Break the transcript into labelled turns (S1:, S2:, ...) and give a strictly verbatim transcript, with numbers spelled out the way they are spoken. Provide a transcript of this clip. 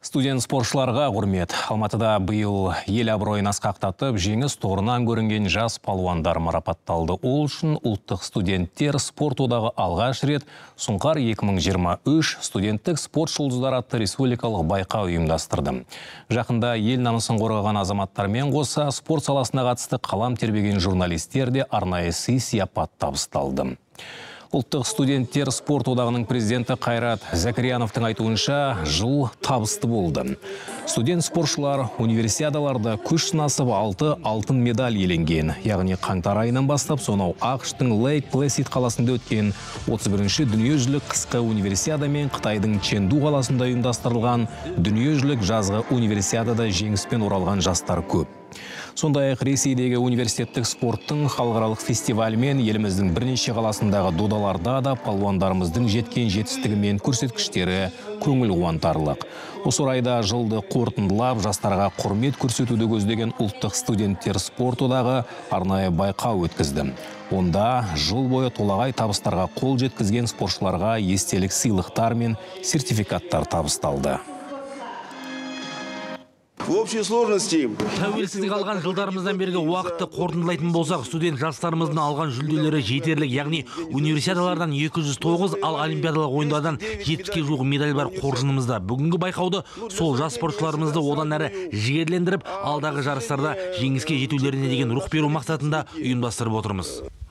S1: Студент спортшыларға құрмет. Алматыда биыл ел абыройын асқақтатып, жеңіс торынан көрінген жас палуандар марапатталды. Ол үшін ұлттық студенттер спорт одағы алғаш рет Сұңқар екі мың жиырма үш студенттік спорт жұлдыздары атты республикалық байқау ұйымдастырды. Жақында ел намысын қорғаған азаматтармен қоса спорт саласына қатысты қалам тербеген журналистер де арнайы сый-сияпат табысталды. Ұлттық студенттер спорт одағының президенті Қайрат Зәкірияновтың айтуынша, жыл табысты болды. Студент спортшылар универсиадаларда күш сынасып алты алтын медаль иеленген. Яғни қаңтар айынан бастап сонау ақштың Лейк Плэсид қаласында өткен отыз бірінші дүниежүзілік қысқы универсиада мен Қытайдың Чэнду қаласында ұйымдастырылған дүниежүзілік жазғы универсиадада жеңіспен оралған жастар көп. Сондай-ақ Ресейдегі университеттік спорттың халықаралық фестивалі мен еліміздің бірнеше қаласындағы додаларда да палуандарымыздың жеткен жетістігі мен көрсеткіштері көңіл қуантарлық. Осы орайда жылды қорытындылап, жастарға құрмет көрсетуді көздеген ұлттық студенттер спорт одағы арнайы байқау өткізді. Онда жыл бойы толағай табыстарға қол жеткізген спортшыларға естелік сыйлықтар мен сертификаттар табысталды.
S2: В общей сложности
S3: тәуелсіздік алған жылдарымыздан бергі уақытты қорытындылайтын болсақ, студент жастарымыздың алған жүлделері жетерлік, яғни универсиадалардан екі жүз тоғыз, ал олимпиадалық ойындардан жетпіске жуық медаль бар қоржынымызда. Бүгінгі байқауды сол жас спортшыларымызды одан әрі жігерлендіріп, алдағы жарыстарда жеңіске жетулеріне деген рух беру мақсатында ұйымдастырып отырмыз.